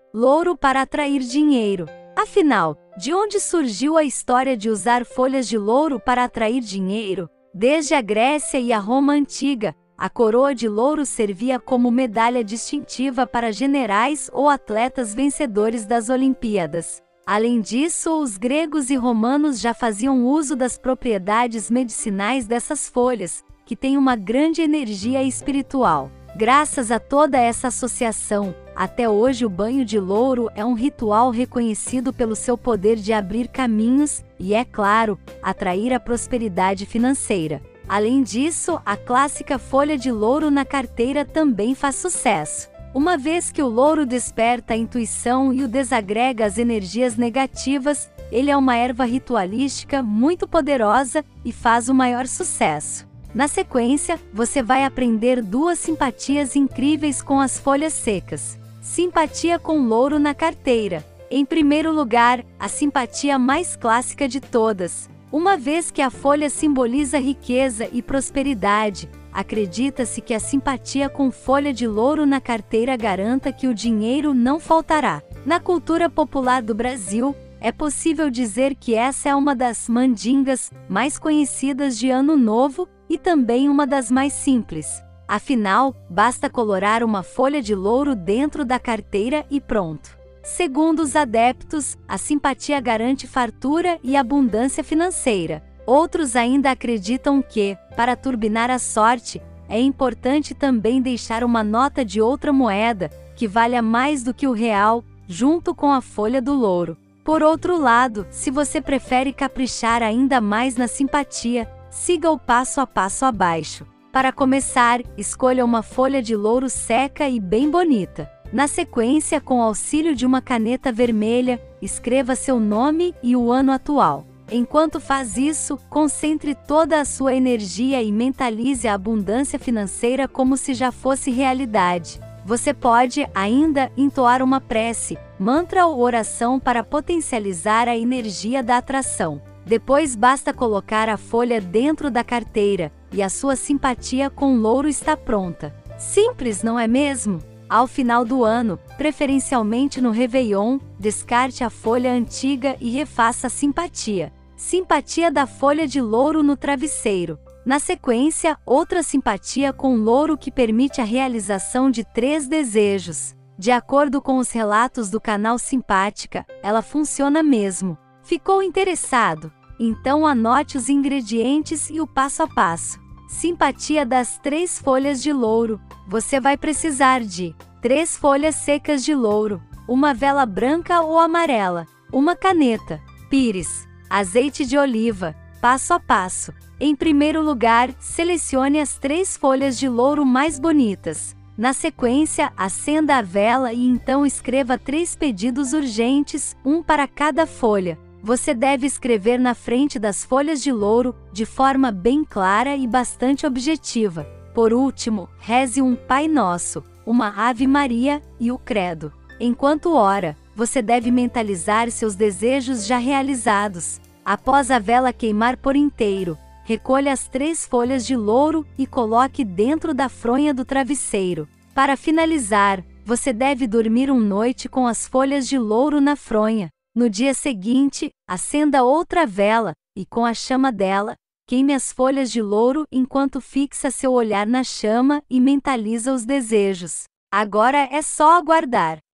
Louro para atrair dinheiro. Afinal, de onde surgiu a história de usar folhas de louro para atrair dinheiro? Desde a Grécia e a Roma antiga, a coroa de louro servia como medalha distintiva para generais ou atletas vencedores das Olimpíadas. Além disso, os gregos e romanos já faziam uso das propriedades medicinais dessas folhas, que têm uma grande energia espiritual. Graças a toda essa associação, até hoje o banho de louro é um ritual reconhecido pelo seu poder de abrir caminhos e, é claro, atrair a prosperidade financeira. Além disso, a clássica folha de louro na carteira também faz sucesso. Uma vez que o louro desperta a intuição e o desagrega as energias negativas, ele é uma erva ritualística muito poderosa e faz o maior sucesso. Na sequência, você vai aprender duas simpatias incríveis com as folhas secas. Simpatia com louro na carteira. Em primeiro lugar, a simpatia mais clássica de todas. Uma vez que a folha simboliza riqueza e prosperidade, acredita-se que a simpatia com folha de louro na carteira garanta que o dinheiro não faltará. Na cultura popular do Brasil, é possível dizer que essa é uma das mandingas mais conhecidas de Ano Novo e também uma das mais simples. Afinal, basta colorar uma folha de louro dentro da carteira e pronto. Segundo os adeptos, a simpatia garante fartura e abundância financeira. Outros ainda acreditam que, para turbinar a sorte, é importante também deixar uma nota de outra moeda, que valha mais do que o real, junto com a folha do louro. Por outro lado, se você prefere caprichar ainda mais na simpatia, siga o passo a passo abaixo. Para começar, escolha uma folha de louro seca e bem bonita. Na sequência, com o auxílio de uma caneta vermelha, escreva seu nome e o ano atual. Enquanto faz isso, concentre toda a sua energia e mentalize a abundância financeira como se já fosse realidade. Você pode, ainda, entoar uma prece, mantra ou oração para potencializar a energia da atração. Depois basta colocar a folha dentro da carteira, e a sua simpatia com louro está pronta. Simples, não é mesmo? Ao final do ano, preferencialmente no Réveillon, descarte a folha antiga e refaça a simpatia. Simpatia da folha de louro no travesseiro. Na sequência, outra simpatia com louro que permite a realização de 3 desejos. De acordo com os relatos do canal Simpática, ela funciona mesmo. Ficou interessado? Então anote os ingredientes e o passo a passo. Simpatia das 3 folhas de louro. Você vai precisar de 3 folhas secas de louro, uma vela branca ou amarela, uma caneta, pires, azeite de oliva. Passo a passo. Em primeiro lugar, selecione as 3 folhas de louro mais bonitas. Na sequência, acenda a vela e então escreva 3 pedidos urgentes, um para cada folha. Você deve escrever na frente das folhas de louro, de forma bem clara e bastante objetiva. Por último, reze um Pai Nosso, uma Ave Maria e o Credo. Enquanto ora, você deve mentalizar seus desejos já realizados. Após a vela queimar por inteiro, recolha as 3 folhas de louro e coloque dentro da fronha do travesseiro. Para finalizar, você deve dormir uma noite com as folhas de louro na fronha. No dia seguinte, acenda outra vela, e com a chama dela, queime as folhas de louro enquanto fixa seu olhar na chama e mentaliza os desejos. Agora é só aguardar.